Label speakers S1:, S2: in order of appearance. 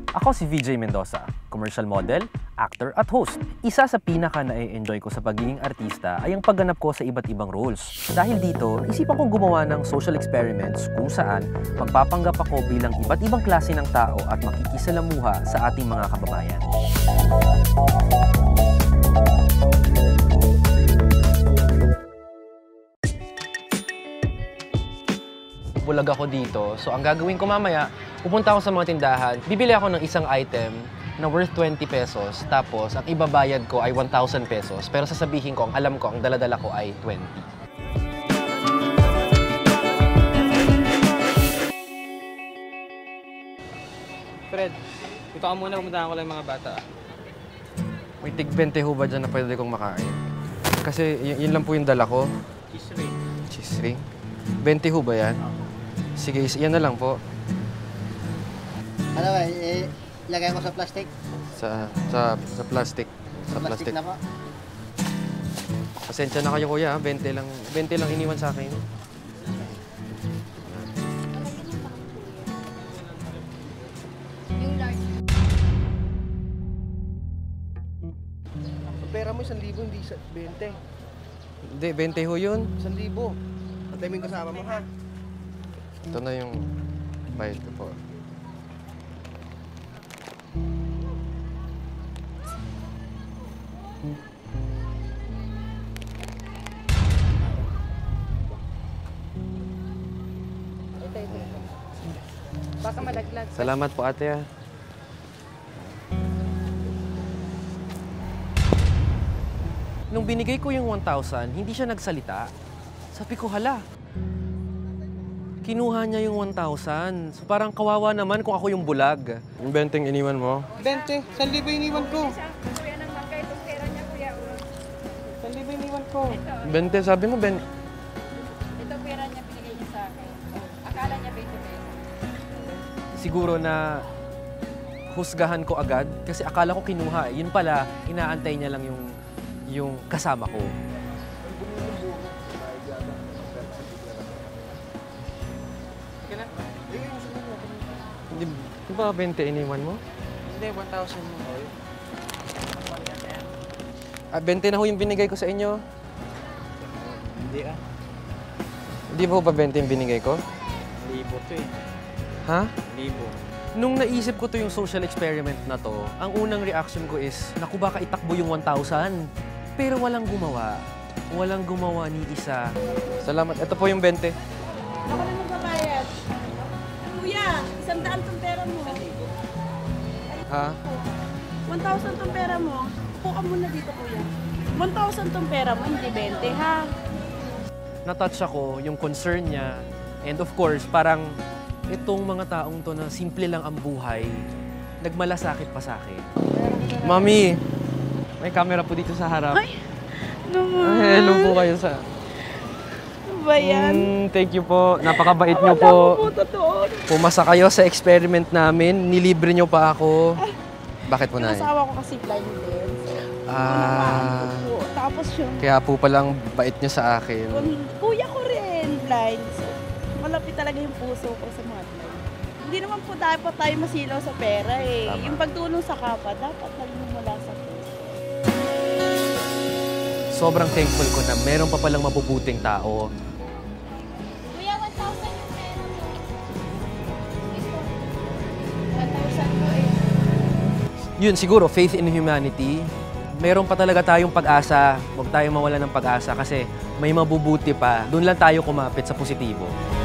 S1: Ako si VJ Mendoza, commercial model, actor at host. Isa sa pinaka na-enjoy ko sa pagiging artista ay ang pagganap ko sa iba't ibang roles. Dahil dito, isipan kong gumawa ng social experiments kung saan magpapanggap ako bilang iba't ibang klase ng tao at makikisalamuha sa ating mga kababayan. Bulag ako dito. So, ang gagawin ko mamaya, pupunta ako sa mga tindahan, bibili ako ng isang item na worth 20 pesos, tapos ang ibabayad ko ay 1,000 pesos. Pero sasabihin ko, ang alam ko, ang daladala ko ay 20.
S2: Fred, dito ka muna, pumuntahan ko lang yung mga bata.
S1: May tig 20 ho ba dyan na pwede kong makain? Kasi yun lang po yung dala ko.
S2: Cheese ring.
S1: Cheese ring? 20 ho ba yan? Sige, yan na lang po.
S3: Ano ba, ilagay mo sa plastic?
S1: Sa plastic. Sa plastic
S3: na po.
S1: Pasensya na kayo kuya, 20 lang iniwan sa akin.
S4: Ang pera mo 1,000, hindi 20.
S1: Hindi, 20 ho yun.
S4: 1,000. Patay mo yung kasama mo, ha?
S1: Ito na yung bayad ko po.
S5: Baka malaglag.
S1: Salamat po ate. Nung binigay ko yung 1,000, hindi siya nagsalita. Sabi ko, hala. Kinuha niya yung 1,000. So parang kawawa naman kung ako yung bulag. Yung 20 iniwan mo?
S2: 20, 1,000 iniwan ko.
S5: Kuya ng mangga, itong pera niya, kuya.
S2: 1,000 iniwan ko.
S1: 20, sabi mo,
S5: Itong pera niya, binigay niya sa akin. Akala niya 20 pesos.
S1: siguro na husgahan ko agad kasi akala ko kinuha. Yun pala, inaantay niya lang yung kasama ko. Di ba 20 iniwan mo?
S2: Hindi, 1,000 mo.
S1: 20 na ho yung binigay ko sa inyo.
S2: Hindi ah.
S1: Hindi ba ho ba 20 yung binigay ko?
S2: Libo to eh.
S1: Ha?
S2: Libo.
S1: Nung naisip ko to yung social experiment na to, ang unang reaction ko is, naku baka itakbo yung 1,000. Pero walang gumawa. Walang gumawa ni isa. Salamat. Ito po yung 20.
S5: Ako na magbabayad. Kuya, 100 tong pera mo.
S1: Ha?
S5: 1,000 tong pera mo. Upo ka muna dito, kuya. 1,000 tong pera mo, hindi 20, ha?
S1: Na-touch ako, yung concern niya. And of course, parang itong mga taong to na simple lang ang buhay, nagmalasakit pa sa akin. Mami, may camera po dito sa harap.
S5: Ay, naman.
S1: Hello po kayo sa...
S5: Ano ba yan?
S1: Thank you po. Napakabait niyo po.
S5: Wala ko po, totoo.
S1: Pumasa kayo sa experiment namin. Nilibre niyo pa ako. Bakit po,
S5: Yung
S1: Nay?
S5: asawa ko kasi blind din.
S1: Ah,
S5: Po. Tapos yung
S1: kaya po palang bait niyo sa akin.
S5: kuya ko rin blind. So, malapit talaga yung puso ko sa mga blind. Hindi naman po dapat tayo masilaw sa pera eh.
S1: Tama.
S5: Yung pagtulong sa kapwa, dapat nagmumula sa puso.
S1: Sobrang thankful ko na meron pa palang mabubuting tao.
S5: Kuya, 1,000 yung pera mo. 1,000 po eh.
S1: Yun, siguro, faith in humanity. Meron pa talaga tayong pag-asa. Huwag tayong mawala ng pag-asa kasi may mabubuti pa. Doon lang tayo kumapit sa positibo.